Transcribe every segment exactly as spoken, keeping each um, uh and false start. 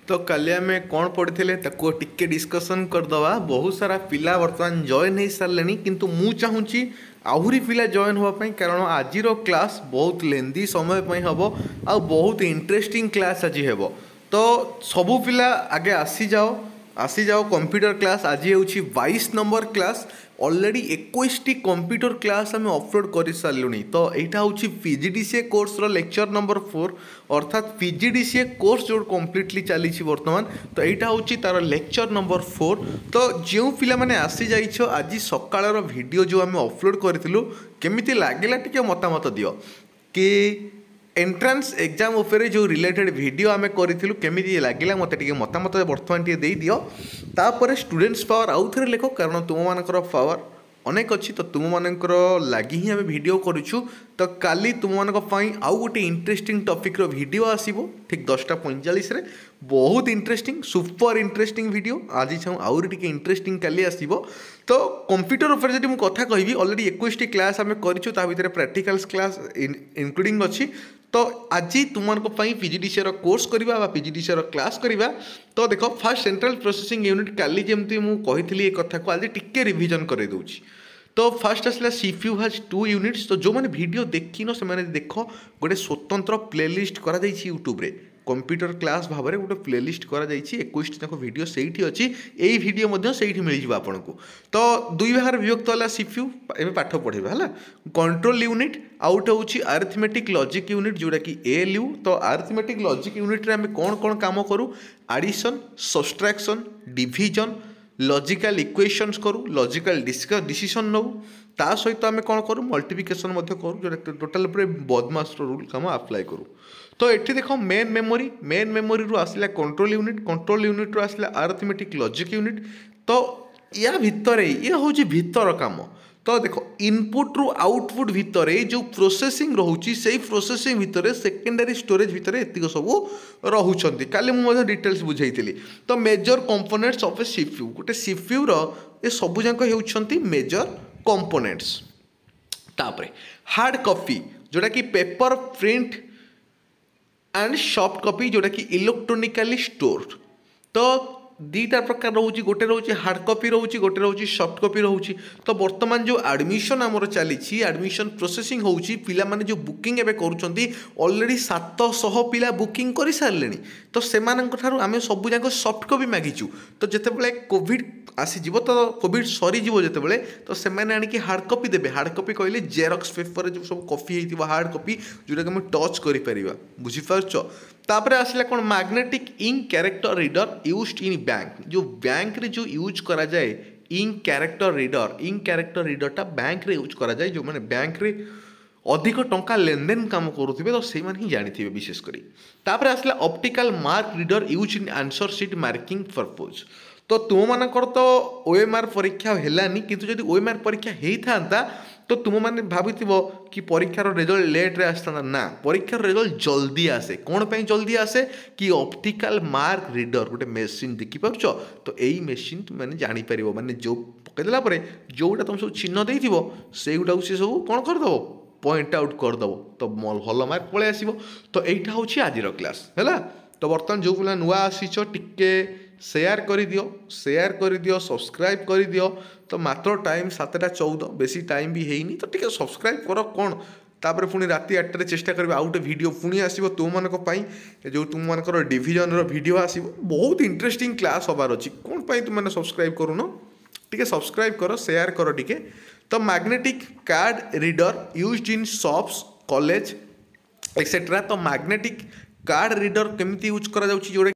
तो काली आम कौन पढ़ी टिके डिस्कसन करदवा। बहुत सारा पिला बर्तमान जॉइन हो सारे किंतु मु चाहूँगी आहरी पिला जॉइन होगापी कारण आज क्लास बहुत लेंदी समय हम आ बहुत इंटरेस्टिंग क्लास आज हे। तो सबू पिला आगे आसी जाओ आसी जाओ कंप्यूटर क्लास आज हूँ बाईस नंबर क्लास। ऑलरेडी इक्कीस टी कंप्यूटर क्लास आम अपलोड कर सारे। तो यहाँ हूँ पीजीडीसीए कोर्स रो लेक्चर नंबर फोर अर्थात पीजीडीसीए कोर्स जो कम्प्लीटली चली बर्तमान। तो यहाँ हूँ तार लेक्चर नंबर फोर। तो जो पिला माने आसी जाइछ आज सकाळर वीडियो जो आम अपलोड करूँ केमिति लागला टिके मतामत दियो कि एंट्रांस एग्जाम उपरे जो रिलेटेड वीडियो आम करूँ केमिति लागला मत टे मतामत बर्तमान टे दे दियो। तापर स्टूडेंट्स पावर आउ थे लेख कारण तुम मानकर पावर अनेक अच्छी। तो तुम मानकर लगी ही आम वीडियो करूँ। तो काली तुम मानी आउ गोटे इंटरेस्टिंग टॉपिक रो वीडियो आसीबो ठीक दसटा पैंतालीस रे। बहुत इंटरेस्टिंग सुपर इंटरेस्टिंग वीडियो आज चाहूँ आउरी टिके इंटरेस्टिंग काली आसीबो। तो कंप्यूटर उपर जब मुझे कथा कहि ऑलरेडी इक्कीस टी क्लास आम करूँ ता भीतर प्रैक्टिकल्स क्लास इनक्लूडिंग अच्छी। तो आज तुम पीजीडीसीए रो कोर्स करवा पीजीडीसीए रो क्लास करवा। तो देखो फास्ट सेंट्रल प्रोसेसिंग यूनिट काली जमती मुझे कही ए कथा को आज टिके रिविजन कर दूची। तो फास्ट आसला सीपीयू हैज टू यूनिट्स। तो जो मैंने वीडियो देखिन से देख गोटे स्वतंत्र प्लेलिस्ट करा यूट्यूब रे कंप्यूटर क्लास भाव में गोटे प्लेलिस्ट करा इक्कीस टी वीडियो से अच्छी यही वीडियो से मिल जाए आपन को। तो दुई भाग विभक्त है सीपीयू एवं पाठ पढ़ेगा है कंट्रोल यूनिट आउट हूँ अरिथमेटिक लॉजिक यूनिट जोटा कि एएलयू। तो अरिथमेटिक लॉजिक यूनिट रे आम कौन कौन काम करूँ addition subtraction division logical equations करूँ लॉजिकल डिसीजन नौ ता सहित आम कौन करूँ मल्टीप्लिकेशन करूँ जो टोटाल बदमाश रूल काम अप्लाई करूँ। तो ये देख मेन मेमोरी मेन मेमोरी रू आसला कंट्रोल यूनिट कंट्रोल यूनिट रू आसला अरिथमेटिक लॉजिक यूनिट। तो या भितर ये हूँ भितर काम। तो देखो इनपुट रु आउटपुट भितर जो प्रोसेसिंग रोचे से प्रोसेसिंग भितर सेकेंडरी स्टोरेज भितर एतिक सब रोचे काली मुझे डिटेल्स बुझाई। तो major components of a CPU गोटे सीपीयू रो ये सब जाक होउछंती मेजर कंपोनेंट्स। तापरे हार्ड कॉपी जोटा कि paper print and soft copy जोटा कि इलेक्ट्रोनिकली स्टोर्ड। तो दीटा प्रकार रोचे गोटे रोचे हार्ड कॉपी रोचे गोटे रोचे सॉफ्ट कॉपी रोचे। तो बर्तमान जो एडमिशन आमर चली एडमिशन प्रोसेसिंग होउची पिला माने जो बुकिंग एबे करूछंती ऑलरेडी सात सौ पिला बुकिंग कर सारे। तो सेमानक ठारू आमे सब जाक सॉफ्ट कॉपी मागिचु। तो जेतेबेले कोविड आसीजिवो तो कोविड सरीजिवो जेतेबेले तो सेमाने आनिकी हार्ड कॉपी देबे। हार्ड कॉपी कहले जेरॉक्स पेपर जो सब कॉपी हेतिबो हार्ड कॉपी जोटा कि हम टच करि परिबा बुझि पारछो। तापर आसला कौन magnetic ink character reader used in bank जो बैंक रे जो यूज करा जाए ink character reader ink character रीडरटा बैंक रे यूज करा जाए जो माने बैंक रे अधिक टंका लेन देन काम करुवे तो से ही जानी विशेष करी। तापर आसला optical mark reader use in answer sheet marking purpose. तो तुम मानकर तो ओएमआर परीक्षा हेलानी किंतु जदि ओएमआर परीक्षा होता तो तुम मैंने भाभी कि परीक्षार रिजल्ट लेट रे आसता ना परीक्षार रिजल्ट जल्दी आसे। कौन पे जल्दी आसे कि ऑप्टिकल मार्क रीडर गोटे मेसीन देखिपार। तो यही मेसीन तुम मैंने जापर माने जो पकईदेला जोटा तुम सब चिन्ह दे से गुटा सी सब कौन करदेव पॉइंट आउट करदेव तो भल मार्क पलि आसो। तो यहाँ हूँ आज क्लास है। तो बर्तमान जो पिला नुआ आसीच टिके शेयर कर दियो शेयर कर दियो सब्सक्राइब कर दियो। तो मात्र टाइम सातटा चौदह बेसी टाइम भी हैनी तो टिके सब्सक्राइब कर कौन तापर पुणी राति आठटारे चेष्टा करेंगे आउ गोटे वीडियो पुणी आसो तुम मान जो तुम मानकर डिविजन वीडियो आसो बहुत इंटरेस्टिंग क्लास हबार अच्छी कौन पाई तुम मैंने सब्सक्राइब करूनो टिके सब्सक्राइब कर शेयर कर टिके। तो magnetic card reader used in shops college etcetera. तो मैग्नेटिक कार्ड रीडर केमिति यूज करा जाउची जोड़े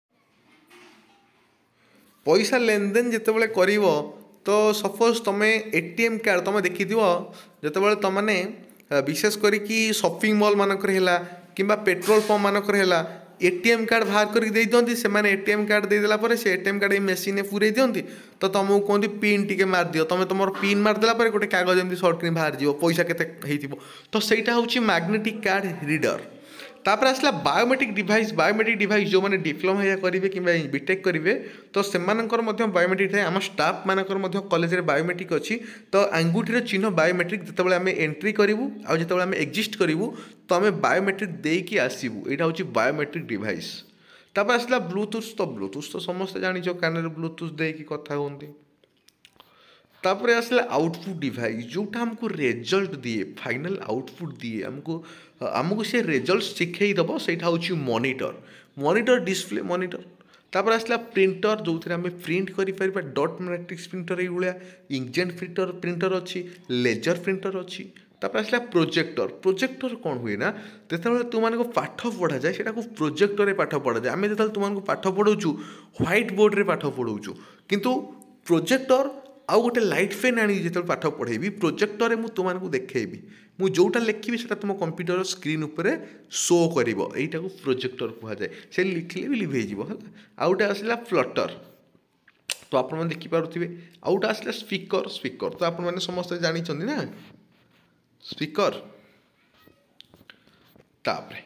पैसा लेन देन जितेबाला कर। तो सपोज तुम एटीएम कार्ड तुम देखी जितेबाला तुमने विशेष करी शॉपिंग मॉल मानक है कि पेट्रोल पंप मानक है एटीएम कार्ड बाहर करके दे दिखती से मैंने एटीएम कार्ड देदेला से एटीएम कार्ड मेसीन पूरे दिखती। तो तुमको कहते पिन टिके मार दियो तुम तुम पिन मारदेला गोटे कागज एमती सर्ट बाहर जीव पैसा केते। तो सहीटा हूँ मैग्नेटिक कार्ड रीडर। तापर आसला बायोमेट्रिक डिवाइस बायोमेट्रिक डिवाइस जो मैंने डिप्लोमा करेंगे कि बीटेक करेंगे तो से बायोमेट्रिक थाए आम स्टाफ मानकर कॉलेज में बायोमेट्रिक अच्छी। तो आंगुठीर चिन्ह बायोमेट्रिक जितेबाला आम एंट्री करूँ आउ जितेबाला आम एग्जिस्ट करूँ तो आम बायोमेट्रिक देकी आसबू यहाँ हूँ बायोमेट्रिक डिवाइस। तापर आसला ब्लूटूथ तो ब्लूटूथ तो समस्त जानिछ कान रे ब्लूटूथ देकी कथा होंती तापर आसला आउटपुट डिवाइस जोटा हमको रिजल्ट दिए फाइनल आउटपुट दिए हमको आमको से रिजल्ट शिखई दब सेटा होची मॉनिटर मॉनिटर डिस्प्ले मॉनिटर तापर आसला प्रिंटर जो थे आम प्रिंट कर डॉट मैट्रिक्स प्रिंटर ये इंकजेट प्रिंटर प्रिंटर अच्छी लेजर प्रिंटर अच्छी तापर आसला प्रोजेक्टर प्रोजेक्टर कौन हुए ना जो तुमको पाठ पढ़ा जाए सेटा प्रोजेक्टर पाठ पढ़ा जाए आम जो तुमको पाठ पढ़ाऊँ व्हाइट बोर्ड रे पाठ पढ़ाऊँ किंतु प्रोजेक्टर आउ गोटे लाइट फैन आनी जो पाठ पढ़ेबी प्रोजेक्टर मुझे तुमको देखी मुझे जोटा लिखी से तुम कंप्यूटर स्क्रीन उपर शो कर यहीटा को प्रोजेक्टर कहुए से लिखले भी लिभे है आउटा आसला फ्लटर तो आप देखिपे आउटा आसला स्पीकर स्पीकर तो आप समस्त जानी ना स्पीकर तापरे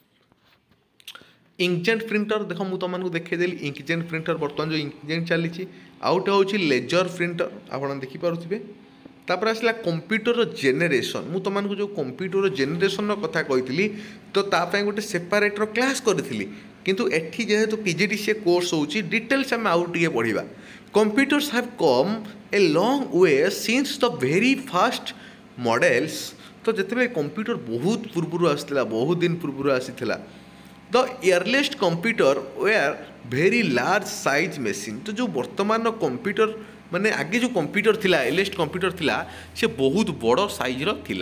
इंकजेट प्रिंटर देख मुझे तुमको देखदेली इंकजेट प्रिंटर बर्तमान जो इंकजेट चली आउटा हूँ लेजर प्रिंटर आप देखिपे तापर आसला कंप्यूटर जेनेरेशन मुझे तुमको जो कंप्यूटर जेनेरेशन कथा कही तो तापाई गोटे सेपरेटर क्लास करी किंतु एठी जेहेतु पीजीडीसीए कोर्स होची डिटेल्स आम आउ टिके पढ़िबा computers have come a long way since the very first models तो जिते कंप्यूटर बहुत पूर्व आसला बहुत दिन पूर्व आसीथिला the earliest computer were very large size machine तो जो वर्तमान कंप्यूटर माने आगे जो कंप्यूटर थिला एयरलेस्ट कंप्यूटर थिला से बहुत बड़ साइज रो थिला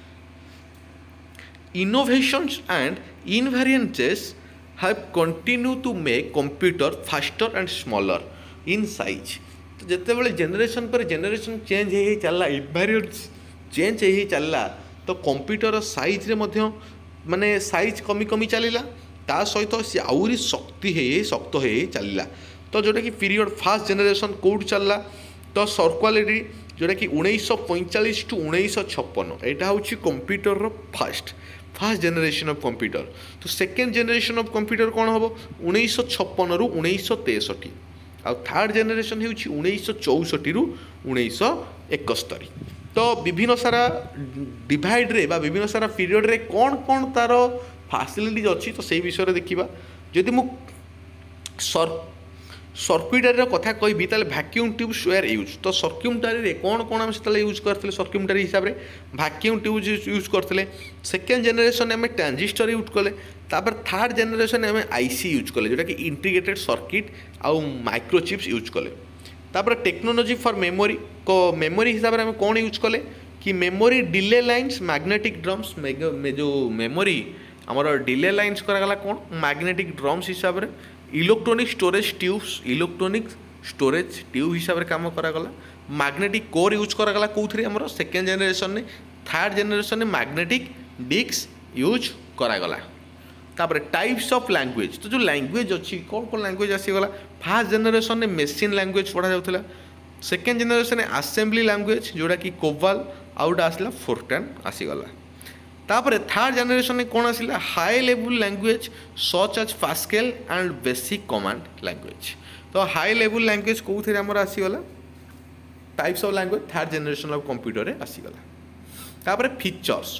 innovations and inventions have continue to make computer faster and smaller in size तो जिते बड़े जेनेरेशन पर जेनेरेशन चेंज हो चलला इनवेरिएंस चेंज हो चलला तो कंप्यूटर साइज रे मध्य माने साइज कमी कमी चलला ता सहित सी आउरी शक्ति है शक्त हो चलला तो जोटा कि पीरियड फास्ट जेनेरेशन कौट चलला तो सर्कुलारिटी जोटा कि उन्नीस पैंतालीस टू उन्नीस छप्पन यहाँ हूँ कंप्यूटर रो first first generation of computer तो सेकेंड जेनेरेशन ऑफ कंप्यूटर कौन हम उन्नीस छप्पन रु उन्नीस तेसठी आ थर्ड जेनेरेशन हो उन्नीस चौसठी रु उन्नीस एकस्तरी तो विभिन्न सारा डिवाइड रे बा विभिन्न सारा पीरियड रे कौन कौन तार फैसिलिटीज अच्छी तो से विषय देखा जदि मु सर सर्क्यूटरी कथा कहि ताले वैक्यूम ट्यूब्स वेयर यूज तो सर्क्यूटरी कौन कौन आम से यूज करते सर्क्यूटरी हिसाब से वैक्यूम ट्यूब्स यूज करते सेकेंड जेनेरेशन आम ट्रांजिस्टर यूज कले तापर थर्ड जेनेरेशन आम आईसी यूज कले जोटा कि इंटीग्रेटेड सर्किट आउ माइक्रोचिप्स यूज कले तापर टेक्नोलॉजी फॉर मेमोरी को मेमोरी हिसाब से आम कौन यूज कले कि memory delay lines magnetic drums जो मेमोरी आमर डिले लाइन्स करागला कौन मैग्नेटिक ड्रम्स हिसाब से electronic storage tubes electronic storage tube हिसाब से काम करागला मैग्नेटिक कोर यूज करागला कौन आमर सेकेंड जेनेरेशन ने थर्ड जेनेरेशन में मैग्नेटिक डिस्क यूज करागला तापर टाइप्स ऑफ लैंग्वेज तो जो लैंग्वेज अच्छी कौन कौन लैंग्वेज आसीगला फर्स्ट जेनेरेशन में मेसीन लैंग्वेज पढ़ा जाता सेकेंड जेनेरेशन में आसेम्बली लैंग्वेज जोटा कि कोवाल आउटा आसला फोर्टान आसीगला तापर थर्ड जेनेरेशन में कौन आसला high level language such as Pascal and BASIC command language तो हाई लेवल लैंग्वेज कौन आमर आसीगला types of language third generation of computer रे आसीगला तापर features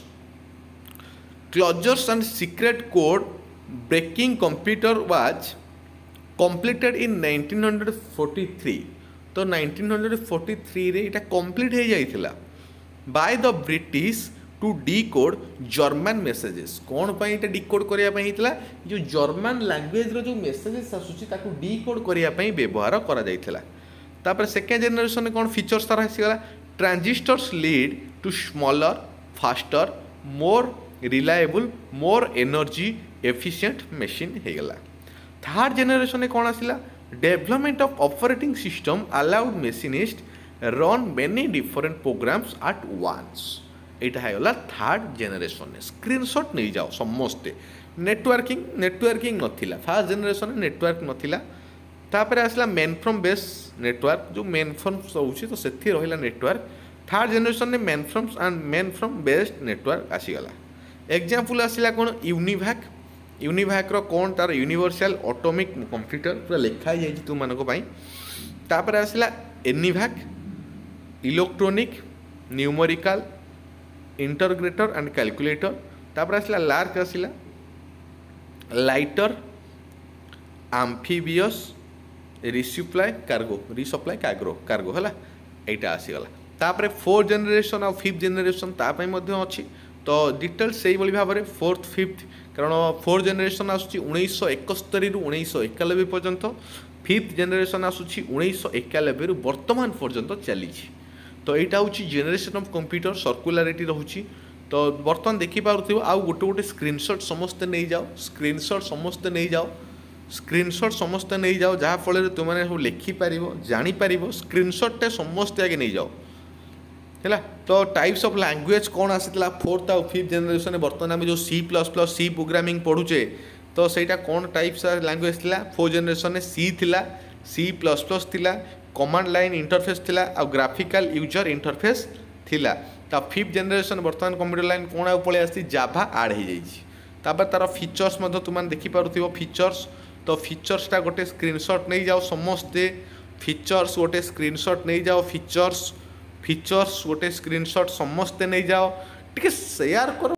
Colossus and secret code breaking computer was completed in nineteen forty three तो nineteen forty three रे इटा कंप्लीट हो जाइथिला by the British to decode German messages कौन पाई डिकोड करने जो जर्मन लैंग्वेज रो जो मेसेजेस आसूची ताकू डिकोड करने व्यवहार करा जाइथिला तापर सेकेंड जेनेरेशन में कौन फीचर्स तार आसीगला transistors lead to smaller faster more reliable more energy efficient machine हो गला थर्ड जेनेरेशन में कौन आसला development of operating system allowed machines to run many different programs at once यहाँ है थर्ड जेनेरेशन स्क्रीनशॉट नहीं जाओ समस्ते नेटवर्किंग नेटवर्किंग नथिला फर्स्ट जेनेरेशन में नेटवर्क नथिला तापर आसला मेन फ्रॉम बेस नेटवर्क जो मेन फ्रॉम होची तो सेथि रहिला नेटवर्क थर्ड जेनेरेशन में main from and mainframe based network आसीगला एग्जांपल आसला कौन यूनिभैक यूनिभैक रो कौन तार यूनिवर्सल ऑटोमिक कंप्यूटर पूरा लिखा जाए तुम मानक तापर आसला ENIAC electronic numerical integrator and calculator तापर आसला लार्क आसला lighter amphibious resupply cargo resupply cargo cargo है यहाँ आसीगला तापर फोर्थ जेनेरेशन आ फिफ्थ जेनेरेशन तापाई अच्छी तो डिटेल्स से भाव में फोर्थ फिफ्थ कारण फोर्थ जेनेरेशन आसूँ उन्नीस एकस्तरी रु उन्नीस एकानबे पर्यंत फिफ्थ जेनेरेशन आसूँ उन्नीस एकानबे रु वर्तमान पर्यंत चली तो यहाँ हूँ जेनेरेशन ऑफ कंप्यूटर सर्कुलारिटी रोचे तो बर्तमान देखिपे आउ गोटे गोटे स्क्रीनशॉट समस्ते नहीं जाओ स्क्रीनशॉट समस्ते नहीं जाओ स्क्रीनशॉट समस्ते नहीं जाओ जहाँफल तुमने सब लिखिपार जापर स्क्रीनशॉट समस्ते आगे नहीं जाओ है तो टाइप्स ऑफ लैंग्वेज कौन आसाला फोर्थ आउ फिफ्थ जेनेरेशन बर्तमान आम जो C plus plus C programming पढ़ुचे तो सहीटा कौन टाइप्स लैंग्वेज थिला फोर्थ जेनेरेशन सी थिला सी प्लस प्लस थिला कमांड लाइन इंटरफेस थिला आ ग्राफिकल यूजर इंटरफेस थिला ता फिफ्थ जेनेरेशन बर्तमान कंप्यूटर लाइन कौन आउ पळे आसी जाभा ऐड हो जाइछि तापर तार फीचर्स मध्य तुम देखि पारुथिबो फीचर्स तो फीचर्सटा गोटे स्क्रीनशॉट नहीं जाओ समस्ते फीचर्स गोटे स्क्रीनशॉट नहीं जाओ फीचर्स फीचर्स गोटे स्क्रीनशॉट समस्ते नहीं जाओ टिके शेयर करो।